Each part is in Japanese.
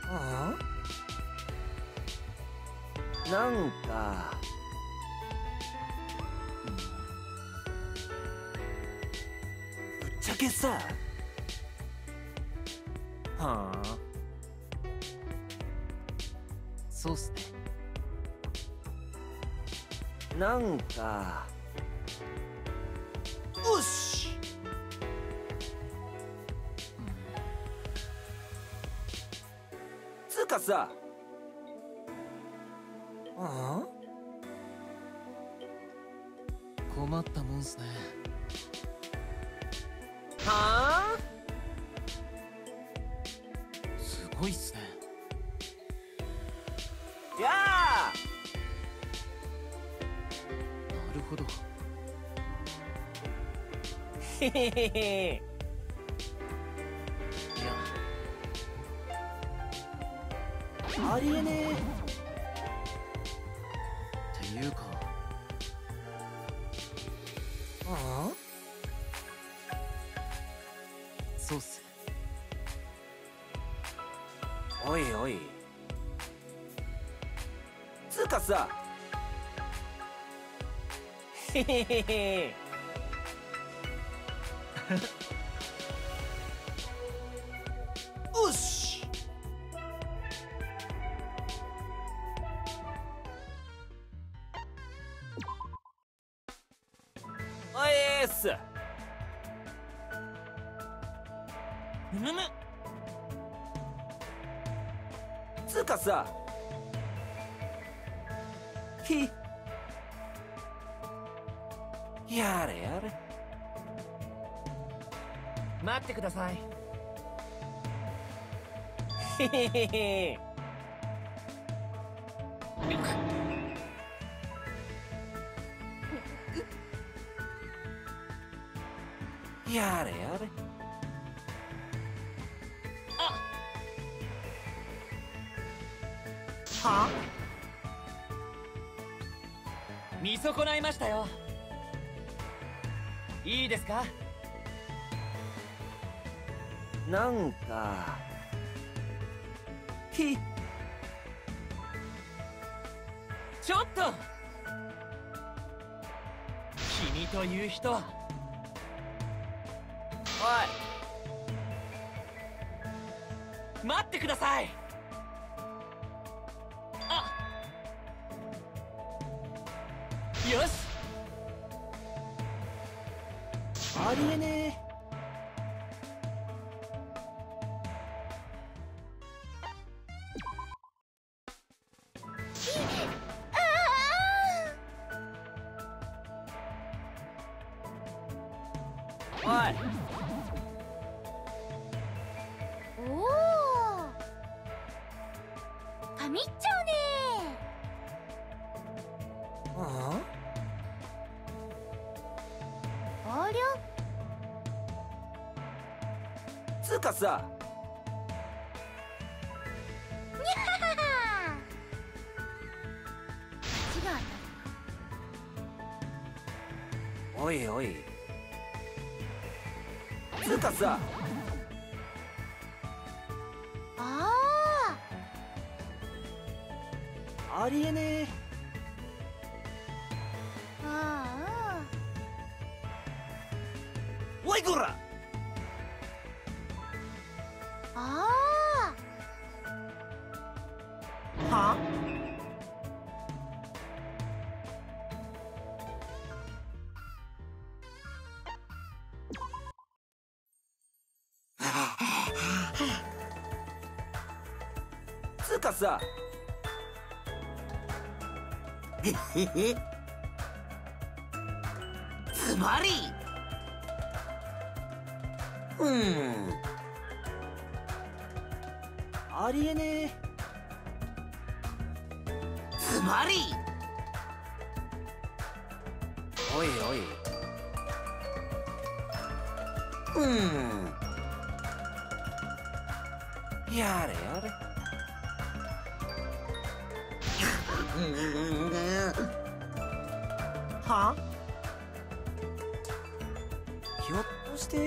ああ、なんか、ぶっちゃけさ、はあ、 そうっすね。 なんか、よし、つうかさ、ああ、 困ったもんっすね。 はあ、 すごいっすね。 やあ、 なるほど。 へへへへ。 いや、 ありえねっていうか、 え。あそうっす。 あ、おいおい。つうかさ、へへへへ。よし。おいっす。 むむ。 つうかさ、やれやれ。 待ってください。 へへへへ。やれやれ。は見損ないましたよ。いいですか？ なんか、 ちょっと！君という人は。 お待ってください。よし。 い、ありえねえ。おい、 おお、神っちゃうね。 あありゃ、 つうかさ、 にゃはは。違う。 おいおい。つうかさ、 あありえねえ。 あ、あおいこら。 あ、あはつうかさ、へへへ。つまり、ありえねえ。つまり、おいおい。やれやれ。は？ひょっとして。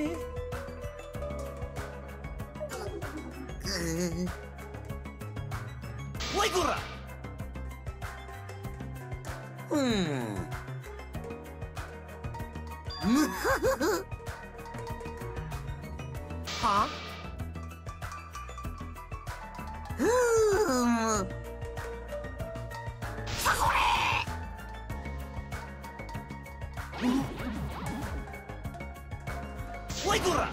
おいこら。むふふふ。は？さそれ。おいこら。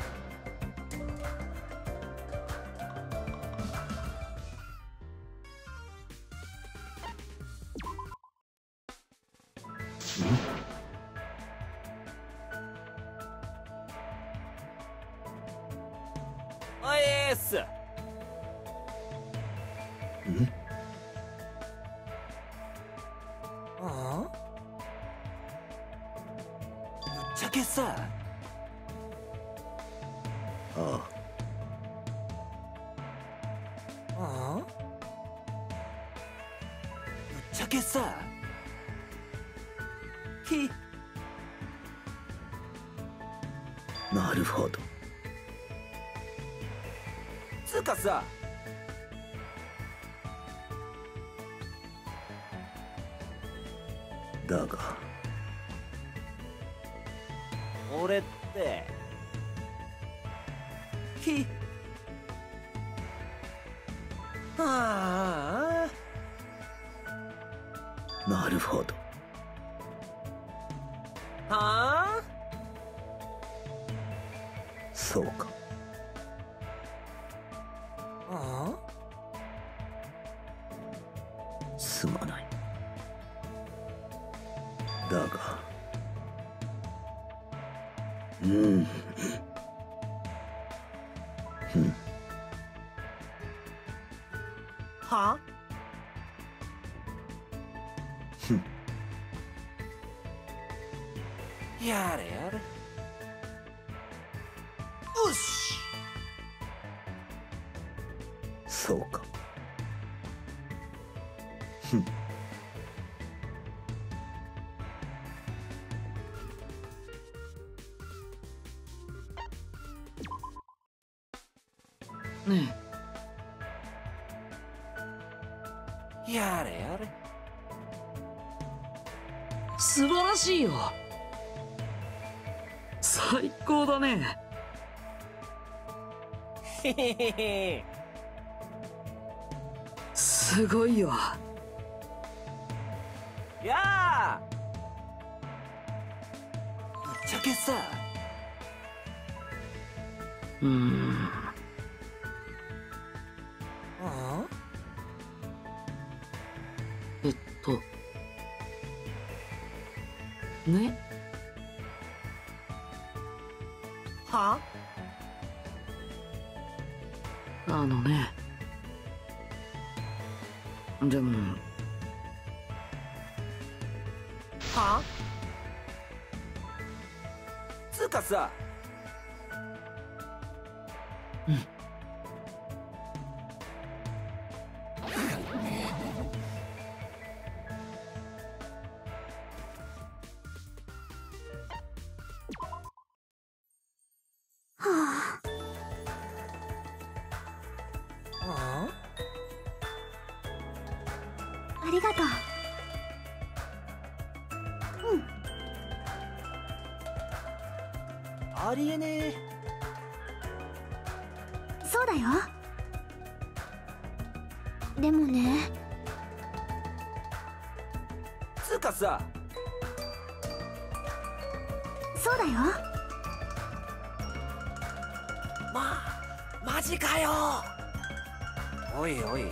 おいっす。ああ？ぶっちゃけさ。ああ？ぶっちゃけさ。なるほど。つうかさ。だが俺ってああ、なるほど。はあ？そうか。ああ？すまない。だがは？やれやれ。よし。そうか。 ねえ。やれやれ。 素晴らしいよ。最高だね。 へへへへ。 すごいよ。 やあ。ぶっちゃけさ。ああ？ ね。 は？ ね。でも。 は？つうかさ。 ありがとう。 ありえねえ。 そうだよ。でもね。 つうかさ。 そうだよ。 マジかよ。おいおい。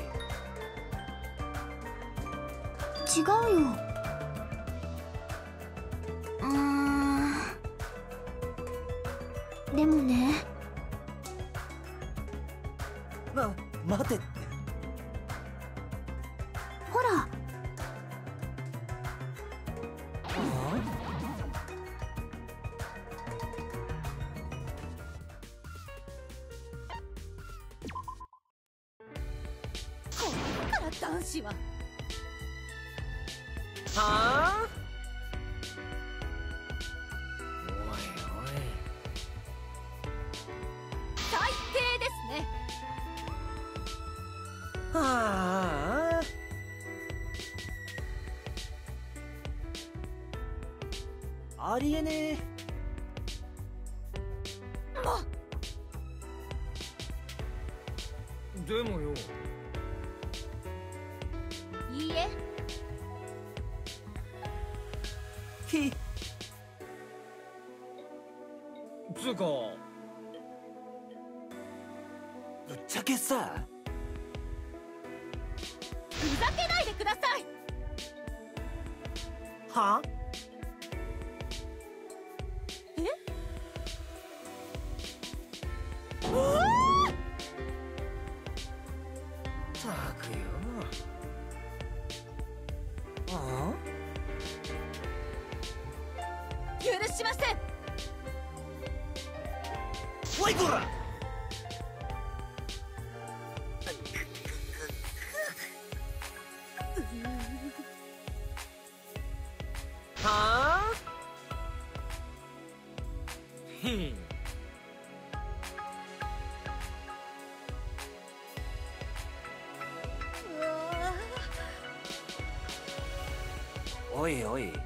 違うよ。でもね。 待てって。 ほら。こっから男子は。 はあ？おいおい。 最低ですね。 はあ。 ありえねえ。 でもよ、 いいえ。 ひつうかぶっちゃけさ、 ふざけないでください。 はったくよ。あ許しません。 おいこら。はあひん。 おいおい。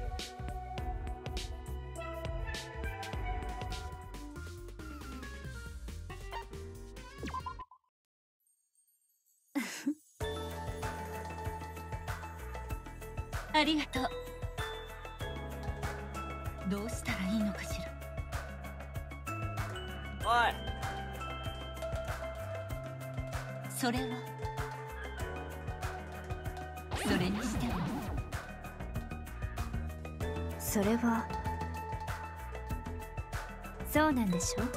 ありがとう。どうしたらいいのかしら。 おい。 それはそれにしても、それはそうなんでしょ。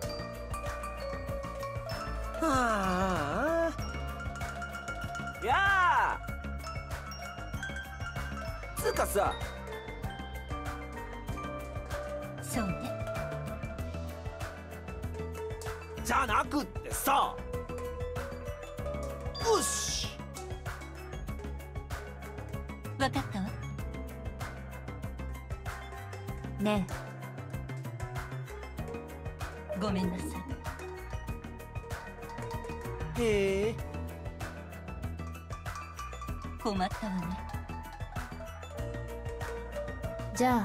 はあ。やあ。つうかさ。 そうね。 じゃなくってさ。よし。 わかったわ。ねえ、ごめんなさい。 へえ。 困ったわね。じゃ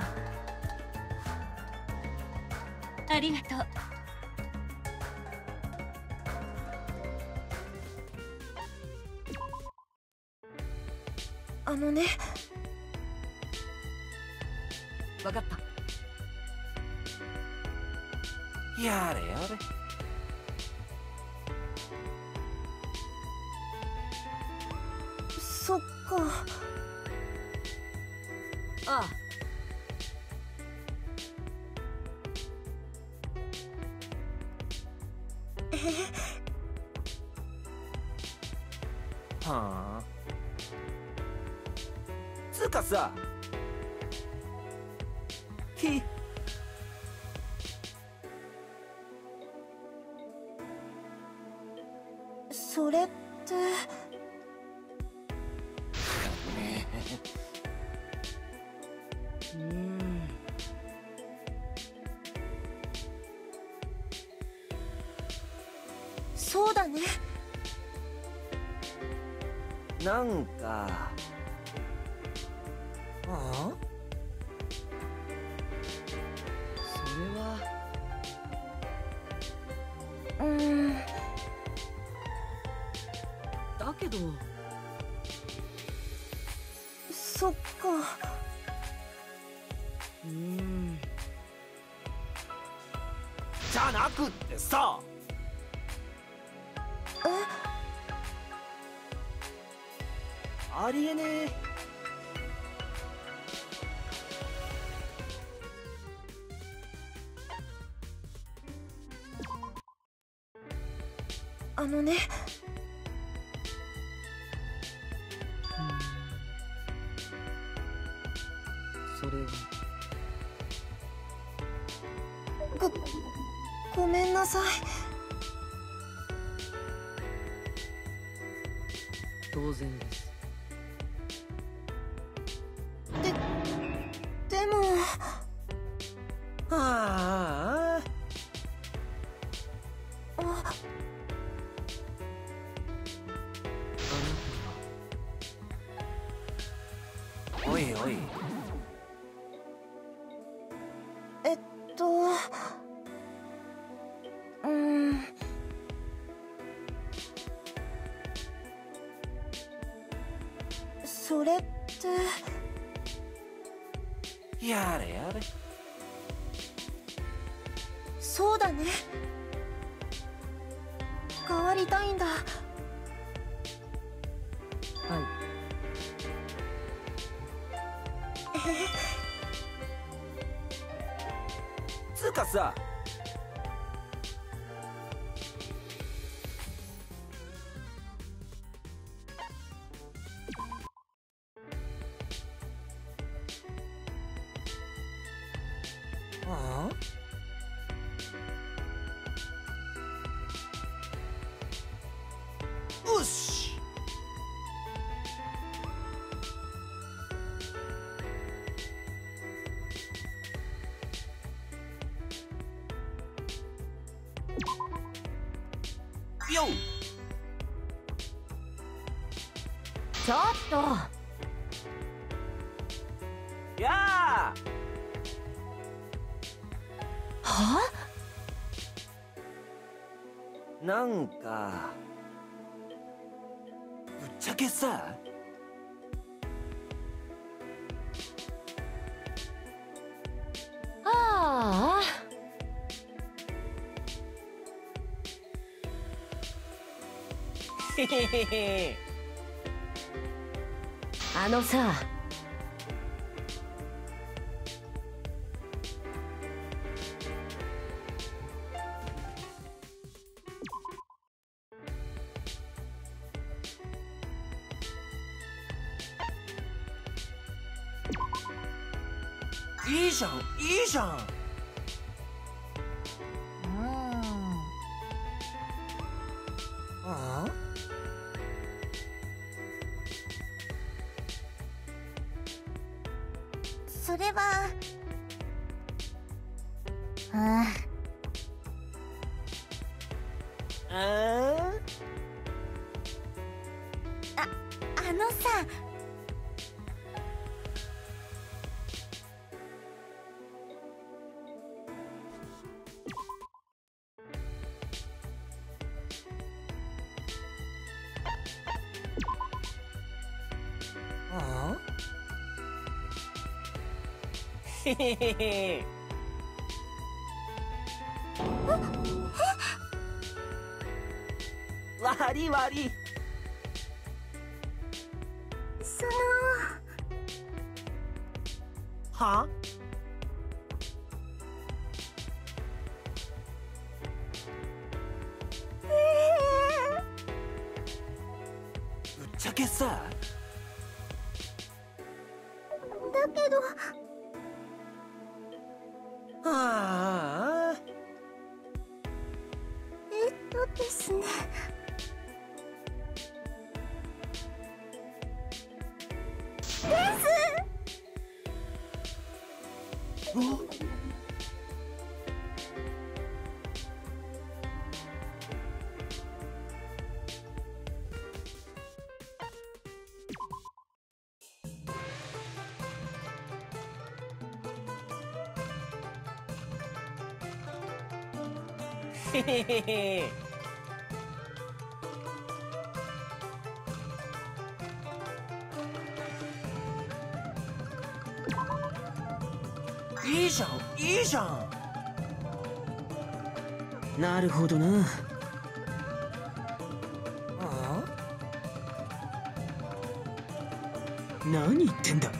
あありがとう。あのね。 わかった。 やれやれ。 そっか。 ああ。 はあ。つうかさ。ひ。 それってそうだね。 なんか。ああ。それは。 だけどそっか。 じゃなくってさ。ありえねえ。 あのね。 それはごめんなさい。 当然です。 でもああ。 あ、 おいおい。 それって。 やれやれ。 そうだね。変わりたいんだ。 はい。 つうかさ、ああ、よし。よっ。 ちょっと。 やあ。 は？ なんかぶっちゃけさ、 ああ。 へへへへ。 あのさ。 いいじゃん、いいじゃん。ああ、 それは。あああのさ。 ああ、へへへへ。悪い悪い。 その。 は？ぶっちゃけさ、 だけど。 ああ、 ですね。 お、へへへへ。いいじゃん、いいじゃん。なるほどな。ああ、何言ってんだ。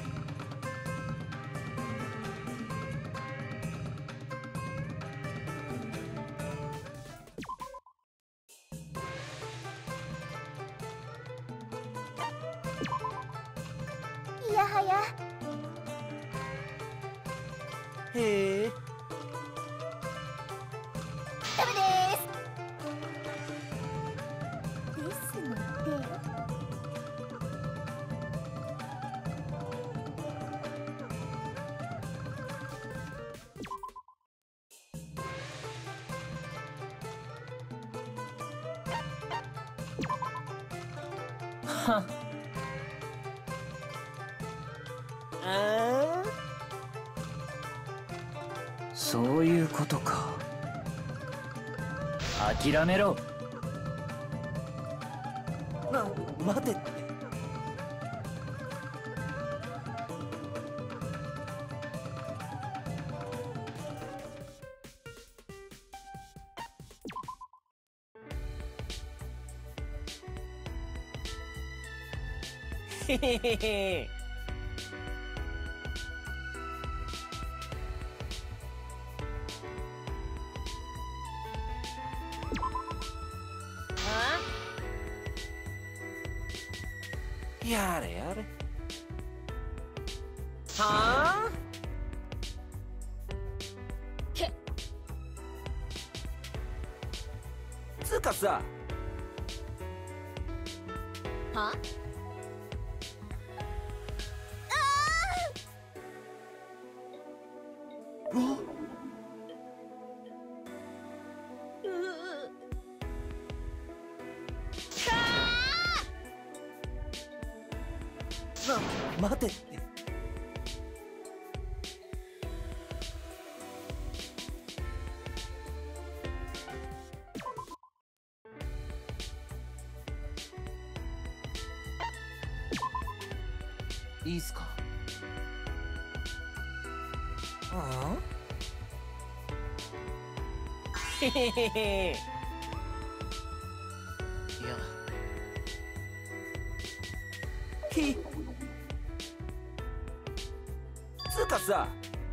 いやはや。 へえ。 ダメですので。 はっ。ああ、そういうことか。諦めろ。待てって。 へへへへ。やれやれ。はあ。 け。 つうかさ。 は？ 待てって。いいっすか。ああ。へへへへ。いや。ひ。つうかさ。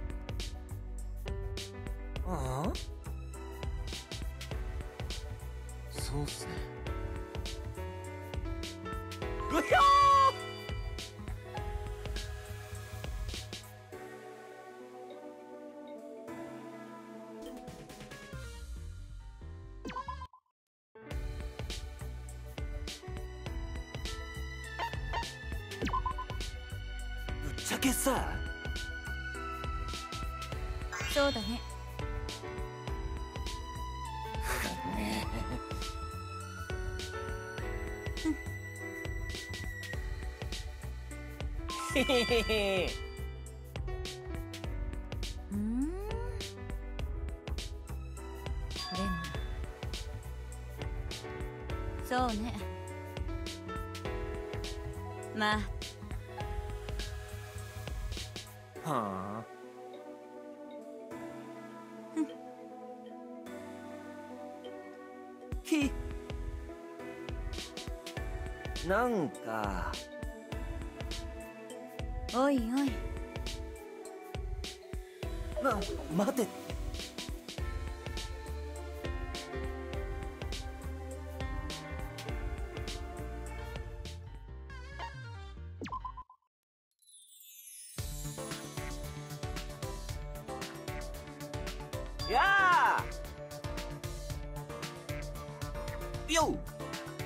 ああ。そうっすね。うひょぶっちゃけさ。 そうだね。 へへへへ。 でもそうね。まあはあ。ひ。なんか。 おいおい。 待てって。やあ。よう。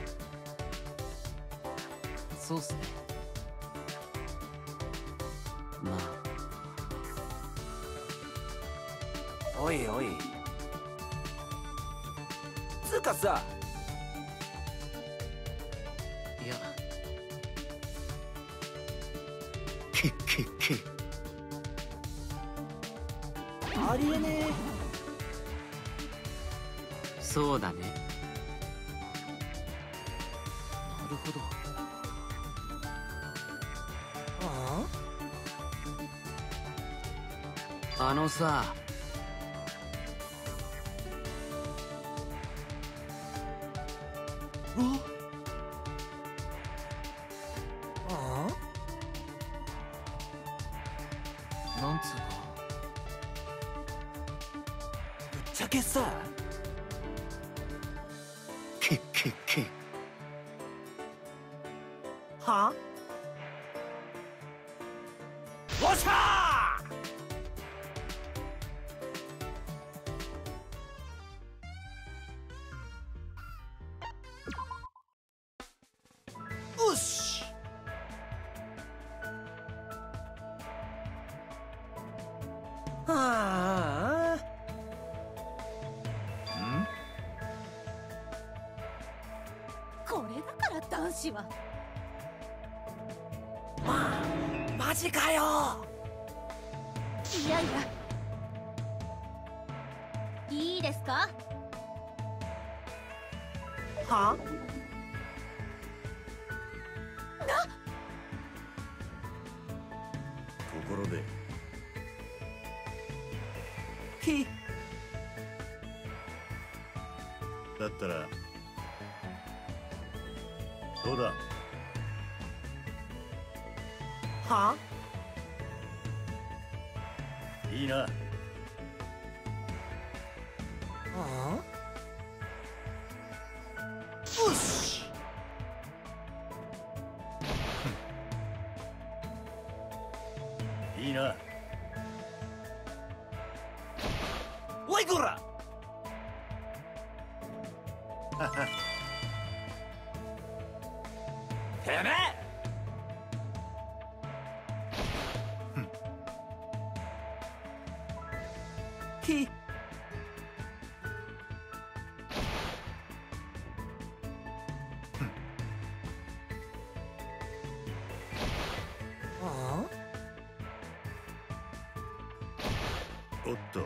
そうっすね。まあ。おいおい。つうかさ。いや。ありえねえ。そうだね。なるほど。あのさ。なんつうか。ぶっちゃけさ。は？おっしゃー。よし。はあ。 これだから男子は。 マジかよ。 いやいや。いいですか。 は？ ところでひ。 だったらどうだ。 いいな。 よし。 いいな。 おいこら。てめえ。ひ。 おっと。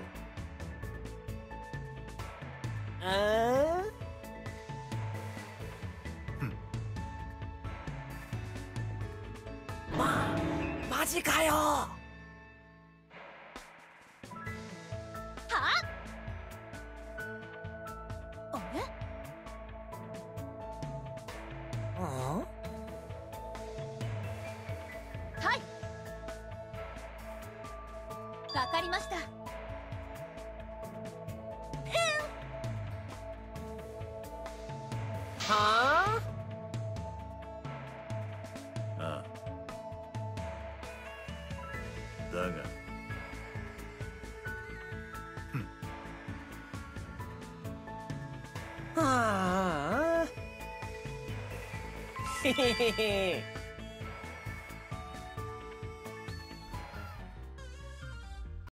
マジかよ。 はあれはいわかりました。 はああ。だが。 あ。はあ。へへへへ。